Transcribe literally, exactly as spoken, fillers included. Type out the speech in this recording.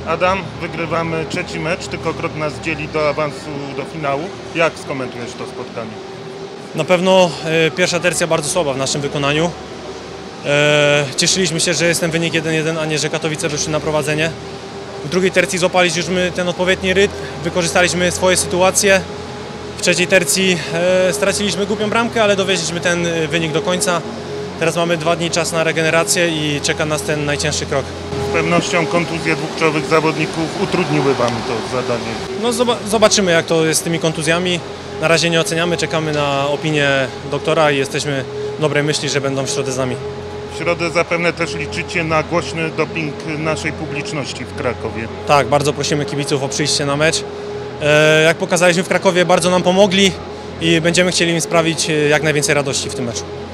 Adam, wygrywamy trzeci mecz, tylko krok nas dzieli do awansu do finału. Jak skomentujesz to spotkanie? Na pewno e, pierwsza tercja bardzo słaba w naszym wykonaniu. E, cieszyliśmy się, że jest ten wynik jeden jeden, a nie, że Katowice wyszły na prowadzenie. W drugiej tercji złapaliśmy ten odpowiedni rytm, wykorzystaliśmy swoje sytuacje. W trzeciej tercji e, straciliśmy głupią bramkę, ale dowieźliśmy ten wynik do końca. Teraz mamy dwa dni czas na regenerację i czeka nas ten najcięższy krok. Z pewnością kontuzje dwóch czołowych zawodników utrudniły Wam to zadanie. No zobaczymy, jak to jest z tymi kontuzjami. Na razie nie oceniamy, czekamy na opinię doktora i jesteśmy dobrej myśli, że będą w środę z nami. W środę zapewne też liczycie na głośny doping naszej publiczności w Krakowie. Tak, bardzo prosimy kibiców o przyjście na mecz. E, jak pokazaliśmy w Krakowie, bardzo nam pomogli i będziemy chcieli im sprawić jak najwięcej radości w tym meczu.